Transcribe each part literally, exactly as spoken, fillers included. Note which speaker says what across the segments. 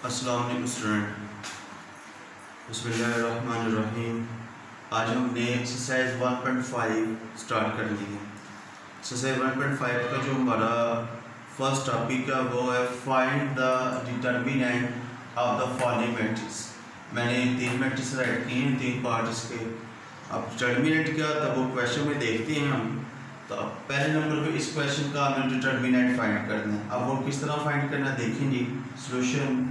Speaker 1: अस्सलाम वालेकुम स्टूडेंट। बिस्मिल्लाहिर्रहमानिर्रहीम। आज हमने exercise one point five start कर ली है। एक्सरसाइज वन पॉइंट फाइव का जो हमारा फर्स्ट टॉपिक है वो है find the determinant of the following matrix. मैंने तीन मैट्रिक्स राइट किए हैं, तीन पार्ट इसके। अब डिटर्मिनेंट क्या था वो क्वेश्चन में देखते हैं हम। तो अब पहले नंबर पे इस क्वेश्चन का हमें डिटर्मिनेंट फाइंड करना है। अब वो किस तरह फाइंड करना है देखेंगे सॉल्यूशन।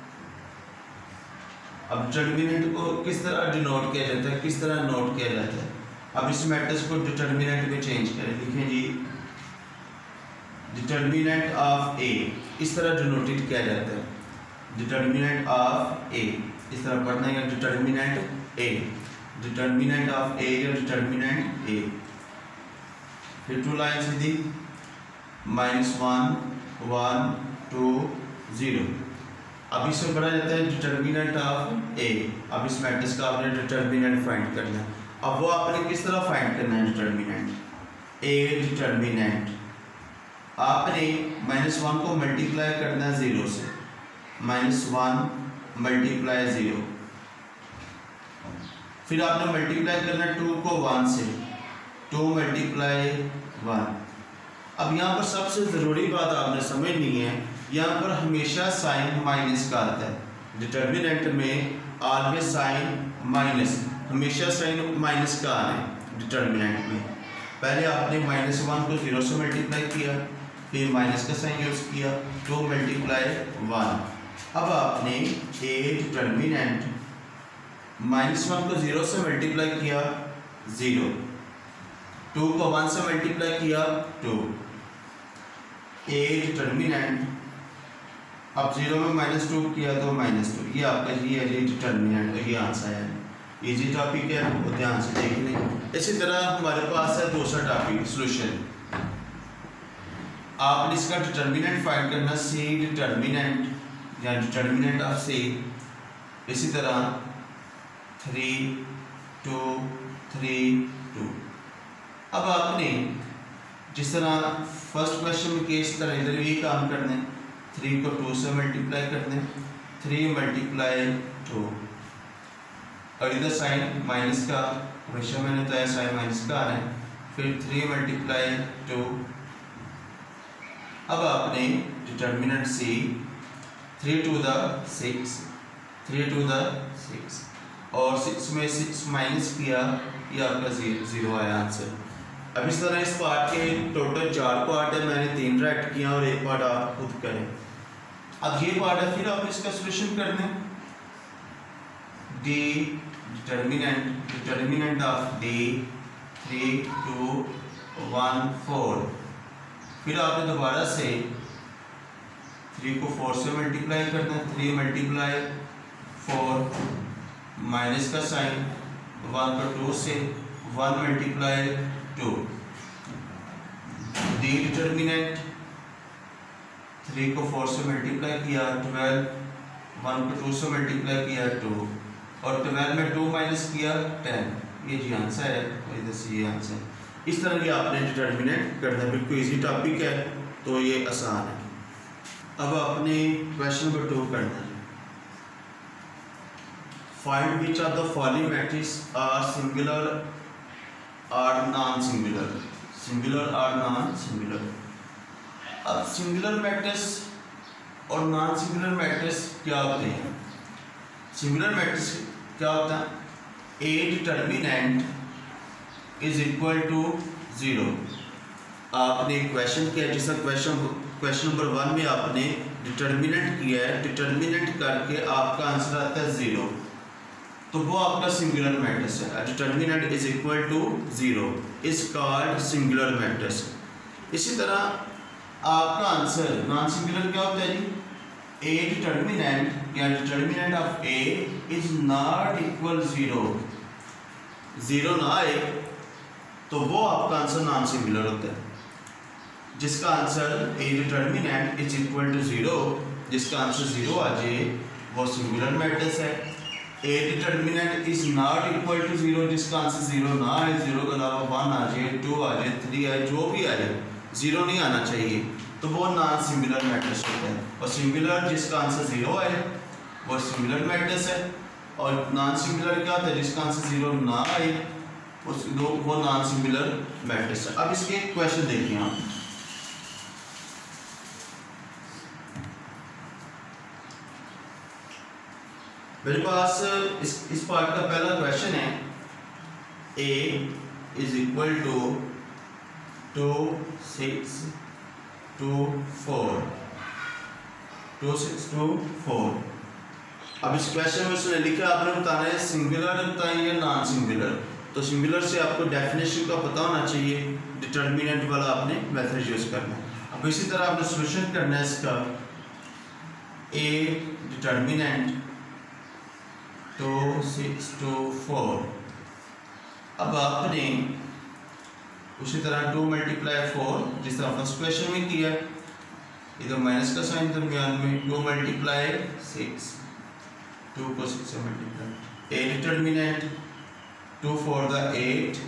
Speaker 1: अब डिटर्मिनेंट को किस तरह डिनोट किया जाता है, किस तरह नोट किया जाता है। अब इस मैट्रिक्स को डिटर्मिनेंट में चेंज करें, लिखें जी डिटर्मिनेंट ऑफ ए, इस तरह डिनोटेड किया जाता है। डिटर्मिनेंट ऑफ ए इस तरह पढ़ना है, determinant A, determinant of A या डिटर्मिनेंट ए। फिर टू लाइन सीधी minus one one two zero. अब इससे पढ़ा जाता है डिटर्मिनेंट ऑफ ए। अब इस मैट्रिक्स का आपने डिटर्मिनेंट फाइंड करना है। अब वो आपने किस तरह फाइंड करना है डिटर्मिनेंट ए। डिटर्मिनेंट आपने माइनस वन को मल्टीप्लाई करना है ज़ीरो से, माइनस वन मल्टीप्लाई ज़ीरो। फिर आपने मल्टीप्लाई करना है टू को वन से, टू मल्टीप्लाई वन। अब यहाँ पर सबसे ज़रूरी बात आपने समझनी है, यहाँ पर हमेशा साइन माइनस का आता है। डिटर्मिनेंट में ऑलवेज साइन माइनस, हमेशा साइन माइनस का आना है डिटर्मिनेंट में। पहले आपने माइनस वन को ज़ीरो से मल्टीप्लाई किया, फिर माइनस का साइन यूज़ किया, टू मल्टीप्लाई वन। अब आपने ए डिटर्मिनेंट माइनस वन को ज़ीरो से मल्टीप्लाई किया ज़ीरो, टू को वन से मल्टीप्लाई किया टू। ए डिटर्मिनेंट अब जीरो में माइनस टू किया तो माइनस टू, ये आपका ये है डिटर्मिनेंट, ये आंसर है। इजी टॉपिक है, वो ध्यान से देख लें। इसी तरह हमारे पास है दूसरा टॉपिक सॉल्यूशन। आपने इसका डिटर्मिनेंट फाइंड करना, सी डिटर्मिनेंट या डिटर्मिनेंट ऑफ सी। इसी तरह थ्री टू थ्री टू। अब आपने जिस तरह फर्स्ट क्वेश्चन में के इस तरह इधर भी काम करना है, थ्री को टू से मल्टीप्लाई कर दें, थ्री मल्टीप्लाई टू। और इधर साइन माइनस का, हमेशा मैंने बताया साइन माइनस का आना है। फिर थ्री मल्टीप्लाई टू। अब आपने determinant C, three two the six, three two the six, और सिक्स में सिक्स माइनस किया, ये आपका जीरो आया आंसर। अब इस तरह इस पार्ट के टोटल चार पार्ट है, मैंने तीन राइट किया और एक पार्ट आप खुद करें। अब ये पार्ट है, फिर आप इसका सॉल्यूशन कर दें। D determinant, determinant of D three two one four. फिर आपने दोबारा से थ्री को फोर से मल्टीप्लाई करना है, थ्री मल्टीप्लाई फोर, माइनस का साइन, वन को टू से, one multiply two. D determinant three को फोर से मल्टीप्लाई किया ट्वेल्व, वन को टू से मल्टीप्लाई किया टू, और ट्वेल्व में टू माइनस किया टेन। ये जी आंसर है, इधर से ये आंसर। इस तरह की आपने डिटर्मिनेंट करना है। बिल्कुल इजी टॉपिक है, तो ये आसान है। अब आपने क्वेश्चन नंबर टू करना है। Find which of the following matrix are singular are non singular, singular are non singular. अब सिंगुलर मैट्रिक्स और नॉन सिंगुलर मैट्रिक्स क्या होते हैं। सिंगुलर मैट्रिक्स क्या होता है, A determinant is equal to zero. आपने क्वेश्चन किया, जिसका क्वेश्चन क्वेश्चन नंबर वन में आपने डिटर्मिनेंट किया है, डिटर्मिनेंट करके आपका आंसर आता है ज़ीरो, तो वो आपका सिंगुलर मैट्रिक्स है। Determinant is equal to zero is called singular matrix. इसी तरह आपका आंसर नॉन सिंगुलर क्या होता है जी, ए डिटर्मिनेंट या determinant of A is not equal zero, zero ना आए तो वो आपका आंसर नॉन सिंगुलर होता है। जिसका answer A determinant is equal to zero, जिसका आंसर ज़ीरो आ जाए वो सिंगुलर मैट्रिक्स है। A determinant is not equal to zero, जिसका आंसर ज़ीरो ना आए, ज़ीरो के अलावा वन आ जाए, टू आ जाए, थ्री आए, जो भी आए, ज़ीरो नहीं आना चाहिए, तो वो नॉन सिंगुलर मैट्रिक्स होता है। और सिंगुलर जिसका आंसर ज़ीरो है वो सिंगुलर मैट्रिक्स है, और नॉन सिंगुलर क्या होता है जिसका आंसर जीरो ना आए उस दो वो नॉन सिंगुलर मैट्रिक्स है। अब इसके क्वेश्चन देखिए आप। मेरे पास इस इस पार्ट का पहला क्वेश्चन है, A is equal to two six two four two six two four. अब इस क्वेश्चन में उसने लिखा आपने बताना है सिंगुलर बताइए या नॉन सिंगुलर। तो सिंगुलर से आपको डेफिनेशन का पता होना चाहिए, डिटर्मिनेंट वाला आपने मेथड यूज करना है। अब इसी तरह आपने सॉल्यूशन करना है इसका, A determinant two six two four. अब आपने उसी तरह टू मल्टीप्लाई फोर जिस तरह फर्स्ट क्वेश्चन में किया, इधर माइनस का साइन दरमियान में, टू मल्टीप्लाई सिक्स, टू को सिक्स से multiply, A determinant two four the eight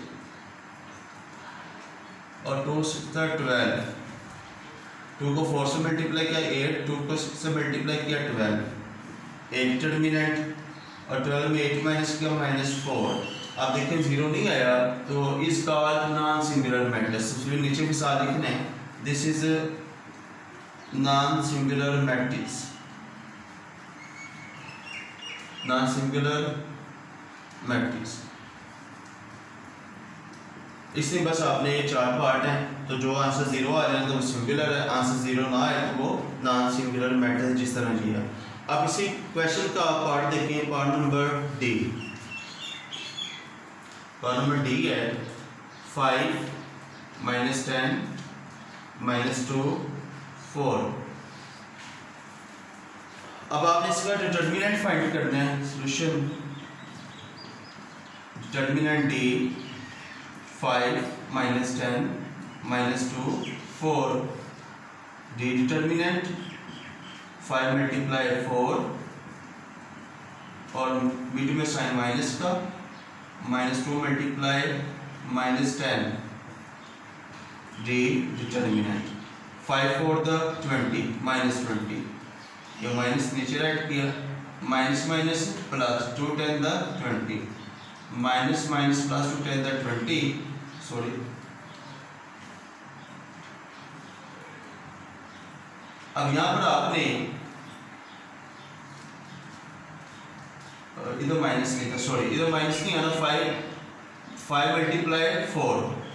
Speaker 1: और two six the twelve, two को फोर से मल्टीप्लाई किया एट, टू को सिक्स से मल्टीप्लाई किया ट्वेल्व, ए डिटर्मिनेंट और ट्वेल्व में एट माइनस किया माइनस फोर। आप देखें जीरो नहीं आया तो इस कॉल्ड नॉन सिंगुलर मैट्रिक्स। इसलिए नीचे मिसाल लिखना है, this is non singular matrix, non singular matrix. इसमें बस आपने ये चार पार्ट हैं, तो जो आंसर जीरो आ जाए तो वो सिंगुलर है, आंसर जीरो ना आए तो वो नॉन सिंगुलर मैट्रिक्स जिस तरह दिया। अब इसी क्वेश्चन का पार्ट देखें, part number D. Part number D है five minus ten minus two four. अब आपने इसका डिटर्मिनेंट फाइंड करना है। Solution determinant D five minus ten minus two four, D determinant five multiply four और बीच में साइन माइनस का, minus two multiply minus ten, D determinant five four the twenty minus twenty, ये minus नीचे write किया, minus minus plus two ten the twenty, minus minus plus two ten the twenty, sorry अब यहाँ पर आपने इधर minus नहीं था, सॉरी इधर माइनस नहीं आना, फाइव फाइव मल्टीप्लाई फोर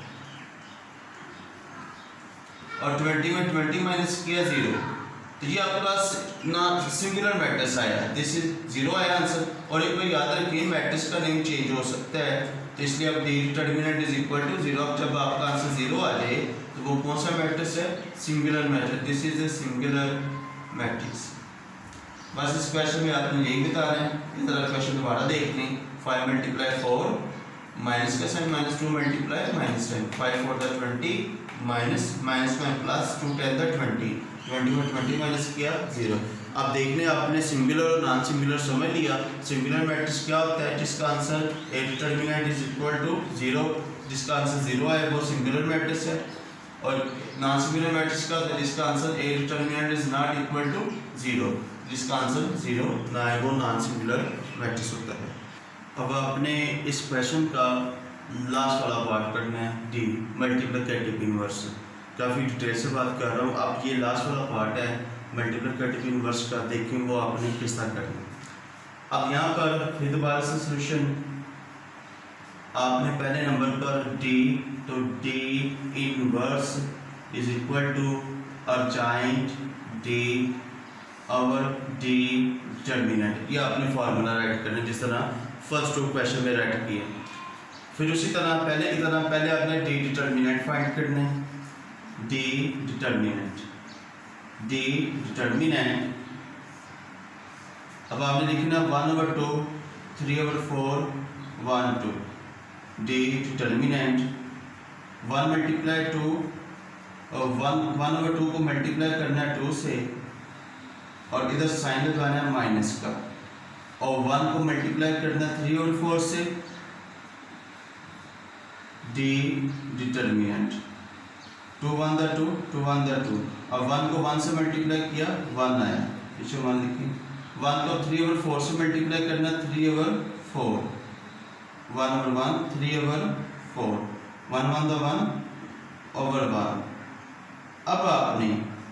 Speaker 1: और ट्वेंटी में ट्वेंटी माइनस किया जीरो, तो ये आपके पास ना सिंगुलर मैट्रिक्स आया, दिस इज जीरो आया आंसर। और एक बार याद रखिए मैट्रिक्स का नेम चेंज हो सकता है, तो इसलिए अब D determinant is equal to zero. अब जब आपका आंसर जीरो आ जाए तो वो कौन सा मैट्रिक्स है, singular matrix, this is a singular matrix. बस इस क्वेश्चन में आपने यही बता रहे हैं। इस तरह क्वेश्चन दोबारा देख लें, फाइव मल्टीप्लाई फोर माइनस का sign minus two multiply minus ten, five four the twenty minus minus में plus two ten the twenty, twenty में ट्वेंटी माइनस किया जीरो। अब देखने आपने सिंगुलर और नॉन सिंगुलर समझ लिया। सिंगुलर मैट्रिक्स क्या होता है, जिसका answer A determinant is equal to zero, जिसका आंसर जीरो आए वो सिंगुलर मैट्रिक्स है। और नॉन सिंगुलर मैट्रिक्स का होता है जिसका answer A determinant is not equal to zero, जिसका आंसर जीरो ना है वो नॉन सिंगुलर मैट्रिक्स होता है। अब आपने इस क्वेश्चन का लास्ट वाला पार्ट करना है, डी मल्टीप्लिकेटिव इनवर्स। काफ़ी डिटेल से बात कर रहा हूँ। अब ये लास्ट वाला पार्ट है मल्टीप्लिकेटिव इनवर्स का, देखें वो आपने किस तरह करना है। अब यहाँ पर फिर दोबारा से सॉल्यूशन, आपने पहले नंबर पर डी, तो D inverse is equal to adjoint D और डी डिटर्मिनेंट, ये आपने फार्मूला राइट करना है जिस तरह फर्स्ट टू क्वेश्चन में राइट किए। फिर उसी तरह पहले की तरह पहले आपने डी डिटर्मिनेंट फाइंड करना है, डी डिटर्मिनेंट डी डिटर्मिनेंट अब आपने लिखना one over two, three over four, one two, D determinant one multiply two और वन वन ओवर टू को मल्टीप्लाई करना है टू से और इधर साइन लगाना है माइनस का, और वन को मल्टीप्लाई करना है थ्री और फोर से, D determinant two one the two, two one the two, और वन को वन से मल्टीप्लाई किया वन आया, पीछे वन लिखें, वन को थ्री ओवर फोर से मल्टीप्लाई करना, three over four, one over one, three over four, one one the one over one. अब आपने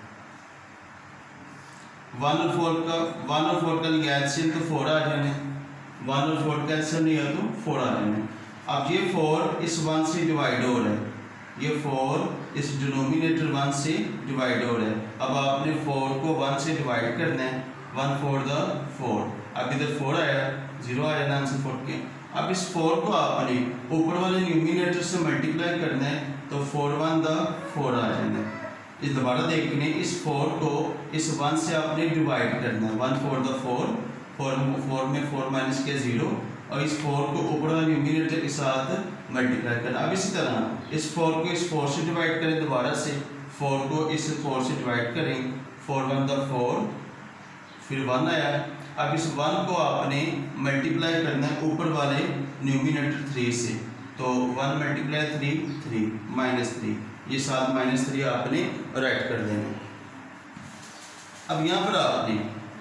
Speaker 1: वन और फोर का वन और फोर का लिया एलसीएम तो फोर आ जाने, वन और फोर का एलसीएम लिया तो फोर आ जाने। अब ये फोर इस वन से डिवाइड हो रहा है, ये फोर इस डिनोमिनेटर वन से डिवाइड हो रहा है। अब आपने फोर को वन से डिवाइड करना है, वन फोर द फोर, अब इधर फोर आया, जीरो आ जाना आंसर फोर के। अब इस फोर को आपने ऊपर वाले न्यूमिनेटर से मल्टीप्लाई करना है, तो फोर वन द फोर आ जाना है। इस दोबारा देखने, इस फोर को इस वन से आपने डिवाइड करना है, one four the four, four four में फोर माइनस के जीरो, और इस फोर को ऊपर वाले न्यूमिनेटर के साथ मल्टीप्लाई करना। अब इसी तरह इस फोर को इस फोर से डिवाइड करें, दोबारा से फोर को इस फोर से डिवाइड करें, फोर वन द फोर, फिर वन आया। अब इस वन को आपने मल्टीप्लाई करना है ऊपर वाले न्यूमिनेटर थ्री से, तो one multiply three, three minus three, ये साथ माइनस थ्री आपने राइट कर देना। अब यहाँ पर आपने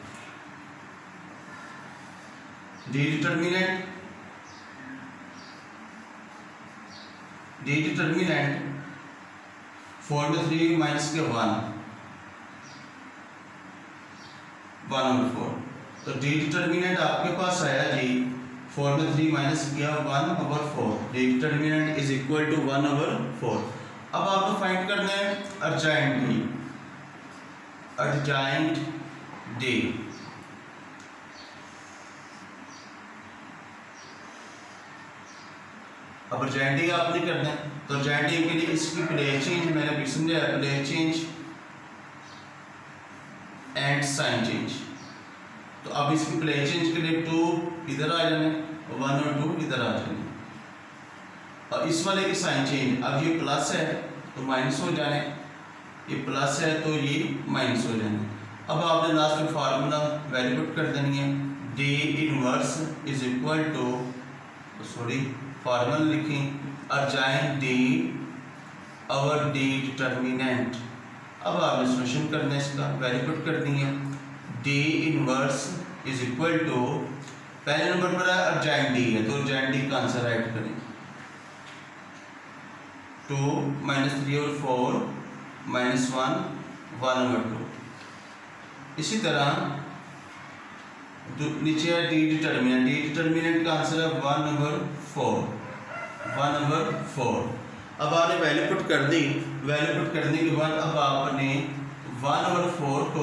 Speaker 1: D determinant D determinant four में थ्री माइनस के वन, वन ओवर फोर, तो डी डिटर्मिनेंट आपके पास आया जी फोर में थ्री माइनस किया one over four, D determinant is equal to one over four. अब आपको फाइंड करना है अर्जाइंट डी, अर्जाइंट डी। अब अर्जाइंट डी आपने करना है, तो अर्जाइंट डी के लिए इसकी प्लेस चेंज मैंने अभी समझाया, place change and sign change. तो अब इसकी प्लेस चेंज के लिए टू इधर आ जाने, वन और टू इधर आ जाने, और इस वाले की साइन चेंज, अब ये प्लस है तो माइनस हो जाने, ये प्लस है तो ये माइनस हो जाने। अब आपने लास्ट में फार्मूला वैल्यू पुट कर देनी है, D inverse is equal to, sorry formula लिखें, adjoint D over D determinant. अब आपने सोल्यूशन करना है, इसका वैल्यू पुट करनी है, D inverse is equal to, पहले नंबर पर अर्जाइंट डी है तो अर्जाइंट डी का आंसर राइट करें, टू माइनस थ्री और four minus one, one over two. इसी तरह नीचे है डी डिटर्मिनेंट, डी डिटर्मिनेंट का आंसर है one over four, one over four. अब आपने वैल्यू पुट कर दी, वैल्यू पुट करने के बाद अब आपने वन ओवर फोर को,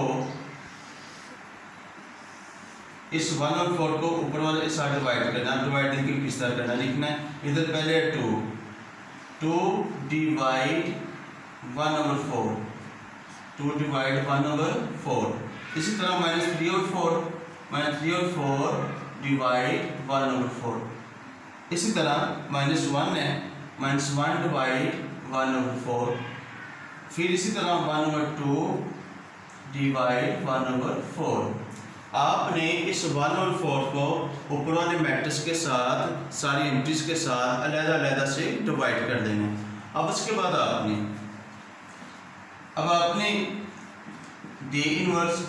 Speaker 1: इस वन ओवर फोर को ऊपर वाले के साथ डिवाइड करना, डिवाइडिंग की किस तरह करना, लिखना है इधर पहले two, two divide one over four, two divide one over four. इसी तरह माइनस थ्री और फोर, माइनस थ्री और four divide one over four. इसी तरह माइनस वन है, minus one divide one over four. फिर इसी तरह one over two divide one over four. आपने इस वन और फोर को ऊपर वाले मैट्रिक्स के साथ, सारी एंट्रीज के साथ अलग-अलग से डिवाइड कर देना। अब उसके बाद आपने अब आपने D inverse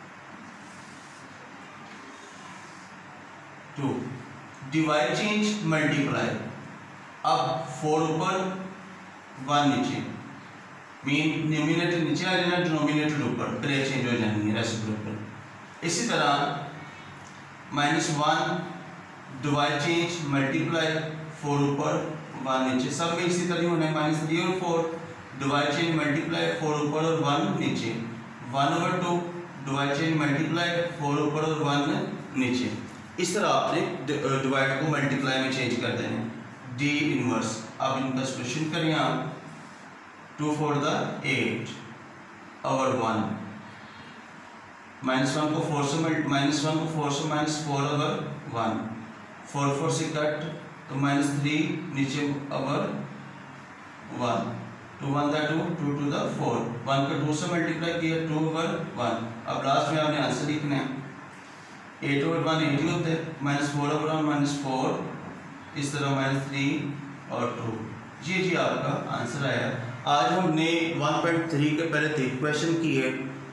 Speaker 1: two divide change multiply, अब फोर ऊपर वन नीचे, मीन न्यूमिनेटर नीचे आ जाना, डिनोमिनेटर ऊपर, प्लेस चेंज हो जानी है रेसिप्रोकल। इसी तरह minus one divide change multiply, four ऊपर वन नीचे, सब में इसी तरह होना है, माइनस थ्री और four divide change multiply, four ऊपर और वन नीचे, one over two divide change multiply, four ऊपर और वन नीचे। इस तरह आपने डिवाइड को मल्टीप्लाई में चेंज कर देना, डी इनवर्स। अब इनका सॉल्यूशन करें आप, two four the eight over one, minus one को फोर से मल्टी माइनस वन को फोर से minus four over one, four four से कट तो माइनस थ्री नीचे over one, two one the two, two two the four, one को two से multiply किया, टू ओवर वन। अब लास्ट में आपने आंसर लिखना है, एट ओवर वन एट ही होते हैं, minus four over one minus four, इस तरह माइनस थ्री और टू। जी जी आपका आंसर आया। आज हमने वन पॉइंट थ्री के पहले तीन क्वेश्चन किए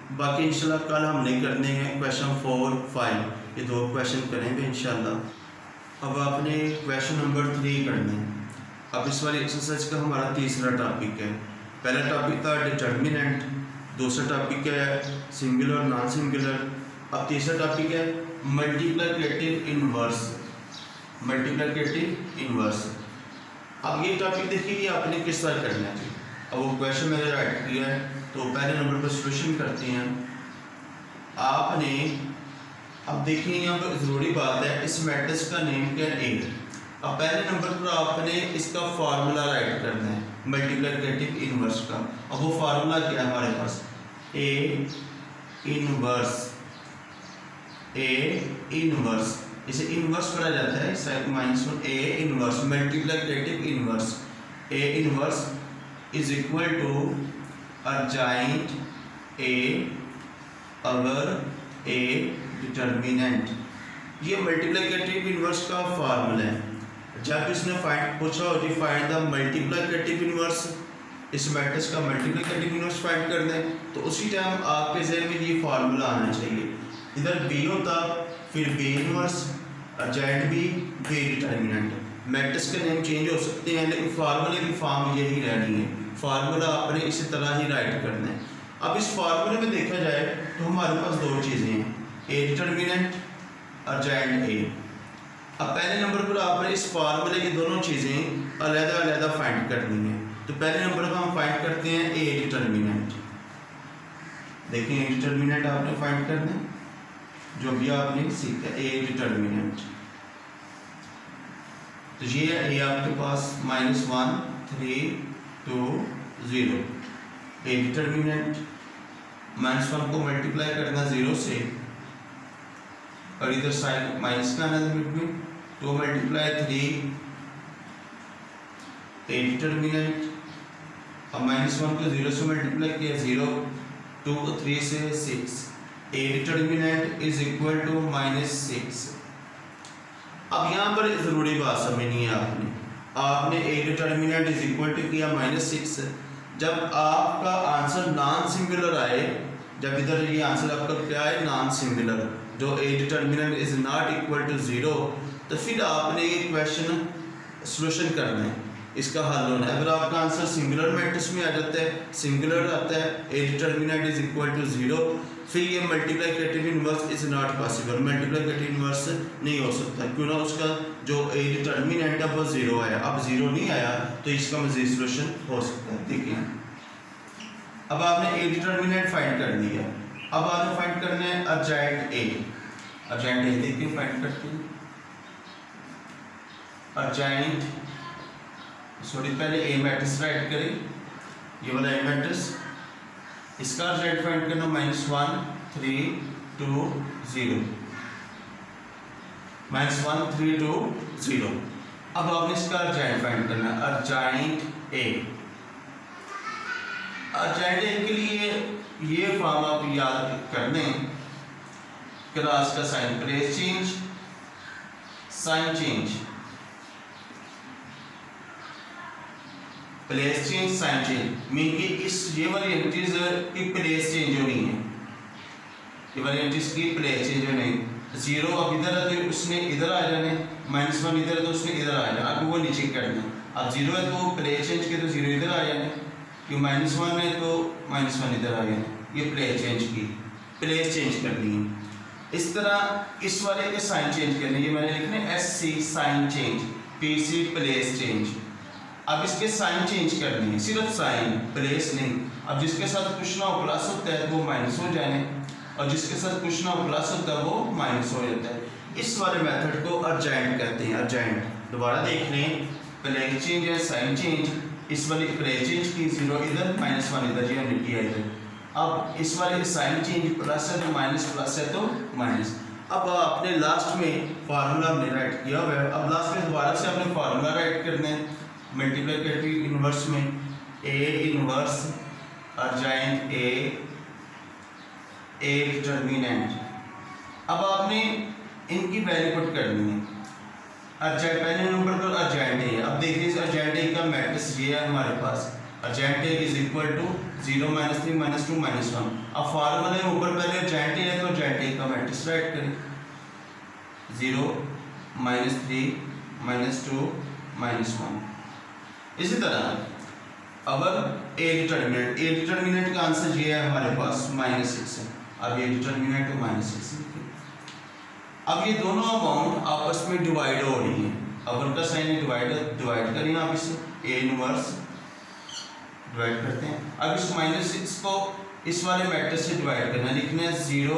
Speaker 1: बाकी इंशाल्लाह कल हम नहीं करने हैं क्वेश्चन फोर फाइव, ये दो क्वेश्चन करेंगे इंशाल्लाह। अब आपने क्वेश्चन नंबर थ्री करना है। अब इस वाली एक्सरसाइज का हमारा तीसरा टॉपिक है। पहला टॉपिक था डिटर्मिनेंट, दूसरा टॉपिक है सिंगुलर नॉन सिंगुलर, अब तीसरा टॉपिक है मल्टीप्लिकेटिव इनवर्स। मल्टीप्लिकेटिव इनवर्स, अब ये टॉपिक देखिए कि आपने किस तरह करना है। अब वो क्वेश्चन मैंने राइट किया है तो पहले नंबर पर सॉल्यूशन करते हैं आपने। अब देखिए यहाँ पर ज़रूरी बात है, इस मैट्रिक्स का नेम क्या है, ए। अब पहले नंबर पर आपने इसका फार्मूला राइट करना है मल्टीप्लिकेटिव इनवर्स का। अब वो फार्मूला क्या है हमारे पास, ए इनवर्स, ए इनवर्स, इसे इनवर्स पढ़ा जाता है side minus one, A inverse multiplicative inverse. A inverse is equal to adjoint A अगर ए डिटर्मिनेंट। ये मल्टीप्लिकेटिव इनवर्स का फार्मूला है। जब इसने फाइंड पूछा हो जी फाइंड द मल्टीप्लिकेटिव इनवर्स, इस मैट्रिक्स का मल्टीप्लिकेटिव इनवर्स फाइंड करना है तो उसी टाइम आपके ज़हन में ये फार्मूला आना चाहिए। इधर बी होता, फिर B inverse, adjoint B, B determinant. Matrix के नेम चेंज हो सकते हैं लेकिन फार्मूले की फॉर्म यही रहनी है। फार्मूला आपने इसी तरह ही राइट करना है। अब इस फार्मूले में देखा जाए तो हमारे पास दो चीज़ें हैं, ए डिटर्मिनेंट, अर्जेंट ए। अब पहले नंबर पर आपने इस फार्मूले की दोनों चीज़ें अलग अलग फाइंड करनी है। तो पहले नंबर पर हम फाइंड करते हैं ए डिटर्मिनेंट। देखिए ए डिटर्मिनेंट आपने फाइंड करना है, जो भी आपने सीखा ए डिटर्मिनेंट। तो ये है ए आपके पास minus one three two zero. A determinant minus one को मल्टीप्लाई करना ज़ीरो से और इधर साइन माइनस का आना between two multiply three. A determinant अब माइनस वन को ज़ीरो से मल्टीप्लाई किया ज़ीरो, टू को थ्री से six. A determinant is equal to minus six. अब यहाँ पर ज़रूरी बात समझनी है आपने आपने A determinant is equal to किया माइनस सिक्स। जब आपका आंसर नॉन सिंगुलर आए, जब इधर ये आंसर आपका क्या है नॉन सिंगुलर, जो A determinant is not equal to zero, तो फिर आपने ये क्वेश्चन सॉल्यूशन करना है, इसका हल होना है। अगर आपका आंसर सिंगुलर मैट्रिक्स में आ जाता है, सिंगुलर आता है, A determinant is equal to zero, फिर ये multiplicative inverse is not possible, multiplicative inverse नहीं हो सकता क्यों ना उसका जो ए डिटर्मिनेंट है वो ज़ीरो आया। अब ज़ीरो नहीं आया तो इसका मज़ीद सॉल्यूशन हो सकता है। देखिए अब आपने ए डिटर्मिनेंट फाइंड कर दिया, अब आपने फाइंड करना है अर्जेंट ए। अर्जेंट ए देखिए फाइंड करते हैं अर्जेंट, सॉरी पहले ए मैट्रिक्स राइट करें, ये वाला ए मैट्रिक्स, इसका अर्जेंट फाइंड करना minus one three two zero, minus one three two zero. अब आपने इसका अर्जेंट फाइंड करना है अर्जेंट ए। अर्जेंट ए के लिए ये फॉर्म आप याद कर लें, क्लास का sign place change, sign change, place change, sign change, mean कि इस ये वाली एंट्रीज की प्लेस चेंज होनी है, ये वाली एंट्रीज की प्लेस चेंज होनी है। जीरो अब इधर है तो उसने इधर आ जाने, माइनस वन इधर है तो उसने इधर आ जाना, अब वो नीचे करना। अब जीरो है तो प्लेस चेंज के तो जीरो इधर आ जाने, कि माइनस वन है तो माइनस वन इधर आ जाने, ये प्लेस चेंज की प्लेस चेंज करनी है। इस तरह इस वाले के साइन चेंज करने, ये मैंने लिखने S C sign change, P C place change. अब इसके साइन चेंज करनी है, सिर्फ साइन, प्लेस नहीं। अब जिसके साथ कुछ ना हो प्लस होता है वो माइनस हो जाने, और जिसके साथ कुछ ना हो प्लस होता है वो माइनस हो जाता है। इस वाले मेथड को अर्जेंट कहते हैं। अर्जेंट दोबारा देख लें, प्लेस चेंज है, साइन चेंज, इस वाली प्लेस चेंज की जीरो इधर माइनस वन इधर, ये हमने किया इधर। अब इस वाले साइन चेंज प्लस है तो माइनस, प्लस है तो माइनस। अब आपने लास्ट में फार्मूला हमने राइट किया हुआ है, अब लास्ट में दोबारा से आपने फार्मूला राइट करना है मल्टीप्लिकेटिव इनवर्स में, A inverse adjoint A, A determinant. अब आपने इनकी वैल्यू पुट करनी है। अर्जेंट पहले नंबर पर अर्जेंट ए, अब देखिए अर्जेंट ए का मैट्रिक्स ये है हमारे पास, adjoint A is equal to zero minus three minus two minus one. अब फार्मूले में ऊपर पहले जेंट है तो जेंट का मैट्रिक्स राइट करें, zero minus three minus two minus one. इसी तरह अब ए डिटर्मिनेंट, ए डिटर्मिनेंट का आंसर ये है हमारे पास माइनस सिक्स है। अब ये डिटर्मिनेंट माइनस सिक्स लिखिए। अब ये दोनों अमाउंट आपस में डिवाइड हो रही है। अब उनका साइन डिवाइड डिवाइड करें आप इसे, ए इनवर्स डिवाइड करते हैं। अब इस माइनस सिक्स को इस वाले मैट्रिक्स से डिवाइड करना, लिखना है जीरो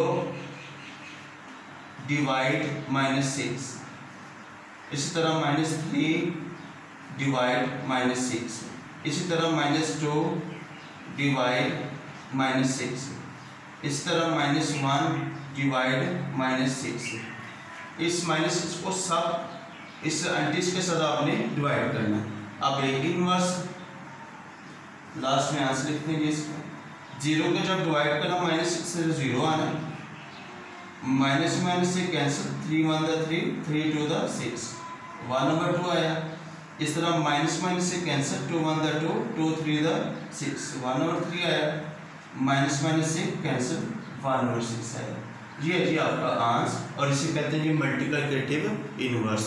Speaker 1: डिवाइड माइनस सिक्स। इसी तरह minus three divide minus six. इसी तरह minus two divide minus six. इसी तरह minus one divide minus six. इस माइनस सिक्स को सब इस एंटीज के साथ आपने डिवाइड करना है। अब एक इनवर्स लास्ट में आंसर लिख देंगे इसका। जीरो को जब डिवाइड करना माइनस सिक्स से जीरो आना, माइनस माइनस से cancel, three one the three, three two the six, one over two आया। इस तरह माइनस माइनस से cancel, two one the two, two three the six, one over three आया। Minus minus से cancel, one over six आया। ये है जी आपका आंसर, और इसे कहते हैं मल्टीप्लिकेटिव इनवर्स।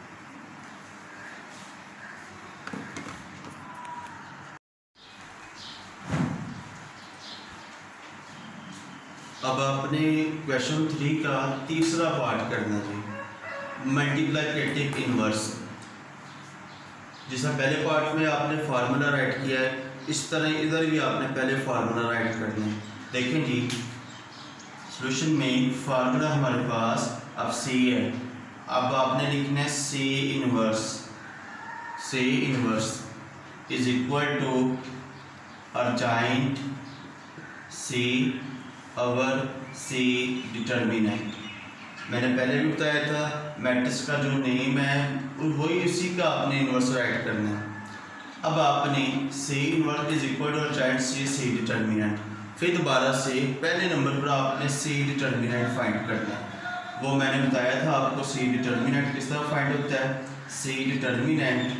Speaker 1: अब आपने क्वेश्चन थ्री का तीसरा पार्ट करना जी, मल्टीप्लिकेटिव इनवर्स। जिसमें पहले पार्ट में आपने फार्मूला राइट किया है, इस तरह इधर भी आपने पहले फार्मूला राइट करना है। देखें जी, सॉल्यूशन में फार्मूला हमारे पास अब सी है। अब आपने लिखना है C inverse, C inverse is equal to adjoint C over C determinant. मैंने पहले भी बताया था मैट्रिक्स का जो नेम है वही उसी का आपने इनवर्स राइट करना है। अब आपने C inverse is equal to adjoint C C determinant. फिर दोबारा से पहले नंबर पर आपने सी डिटर्मिनेंट फाइंड करना है। वो मैंने बताया था आपको सी डिटर्मिनेंट किस तरह फाइंड होता है। सी डिटर्मिनेंट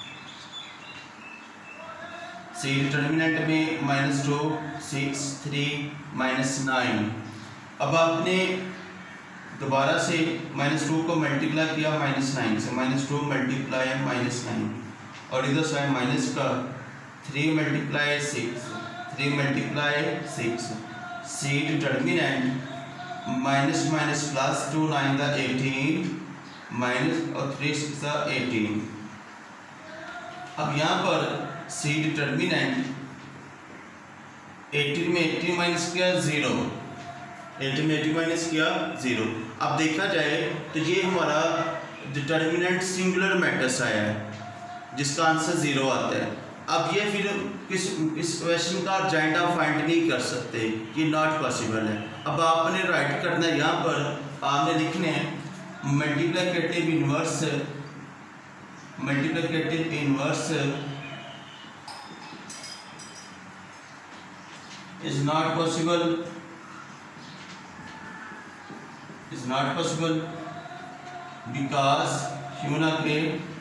Speaker 1: सी डिटर्मिनेंट में minus two, six, three, minus nine. अब आपने दोबारा से माइनस टू को मल्टीप्लाई किया माइनस नाइन से, minus two multiply minus nine, और इधर से माइनस का three multiply six, three multiply six. C determinant minus minus plus, two nine the eighteen, minus और थ्री सिक्स द एटीन। अब यहाँ पर सी डिटर्मिनेंट एटीन में एटीन माइनस किया जीरो, एटीन में एटीन माइनस किया जीरो। अब देखा जाए तो ये हमारा डिटर्मिनेंट सिंगुलर मैट्रिक्स आया है जिसका आंसर जीरो आता है। अब ये फिर किस इस क्वेश्चन का अर्जेंट आप फाइंड नहीं कर सकते, ये नॉट पॉसिबल है। अब आपने राइट करना है, यहाँ पर आपने लिखने हैं multiplicative inverse, multiplicative inverse is not possible, is not possible because human के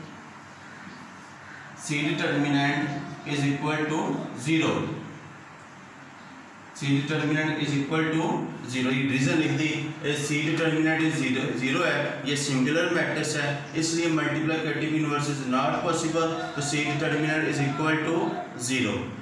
Speaker 1: C determinant is equal to zero, C determinant is equal to zero। ये रीजन लिख दी, C determinant is zero, zero है, ये सिंगुलर मैट्रिक्स है, इसलिए multiplicative inverse is not possible, तो C determinant is equal to zero।